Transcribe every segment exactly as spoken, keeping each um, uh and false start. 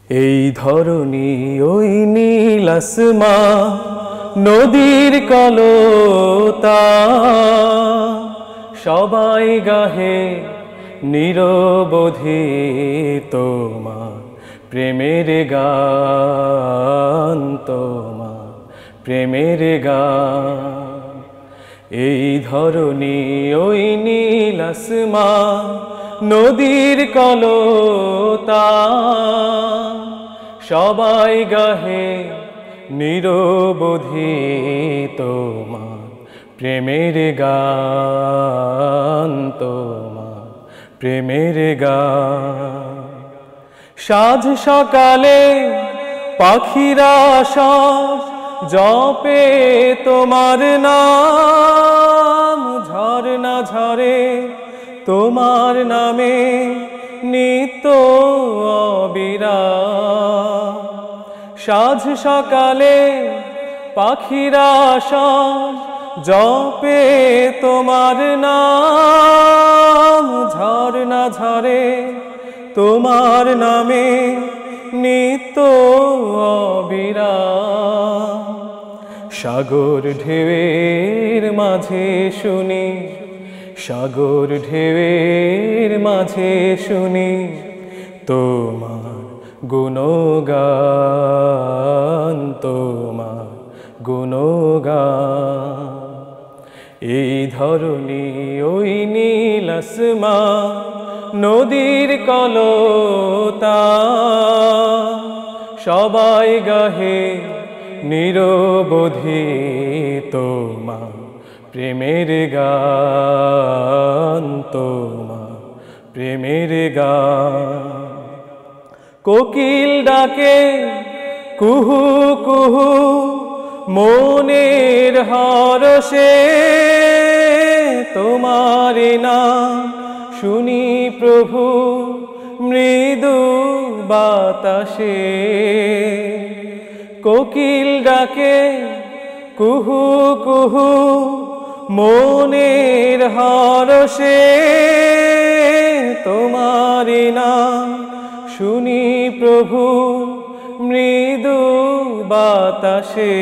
এই ধরনী ওই নীল আসমান, নদীর কলতা, সবাই গাহে নিরবধি তোমার প্রেমের গান, তোমার প্রেমের গান। এই ধরনী ওই নীল আসমান, নদীর কলতা, সবাই গাহে নিরবধি তোমার প্রেমের গান, তোমার প্রেমের গান। সাঁঝ সকালে পাখিরা সব জপে তোমার নাম, ঝরনা ঝরে তোমার নামে নিত্য অবিরাম। সাঁঝ সকালে পাখিরা সব জপে তোমার নাম, ঝরনা ঝরে তোমার নামে নিত্য অবিরাম। সাগর ঢেউয়ের মাঝে শুনি, সাগর ঢেউয়ের মাঝে শুনি তোমার গুণগান, তোমার গুণগান। এই ধরনী ওই নীল আসমান, নদীর কলতা, সবাই গাহে নিরবধি তোমার প্রেমের গান, তোমার প্রেমের গান। কোকিল ডাকে কুহু কুহু মনের হরষে, তোমার নাম শুনি প্রভু মৃদু বাতাসে। কোকিল ডাকে কুহু কুহু মনের হরষে, তোমার নাম শুনি প্রভু মৃদু বাতাসে।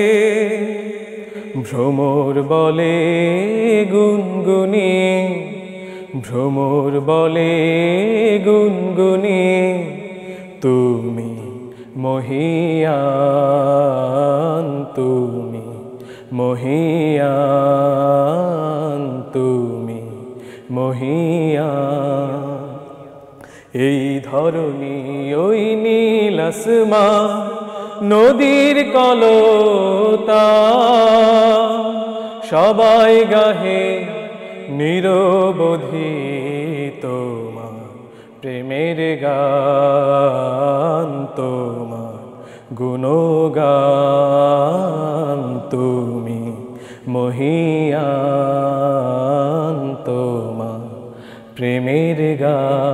ভ্রমর বলে গুনগুনি, ভ্রমর বলে গুনগুনি তুমি মহিয়ান, তুমি মহিয়ান, তুমি মহিয়ান। এই ধরনী ওই নীল আসমান, নদীর কলতা, সবাই গাহে নিরবধি তোমার প্রেমের গান, তোমার গুণগান। তুমি মহিয়ান, তোমার প্রেমের গান।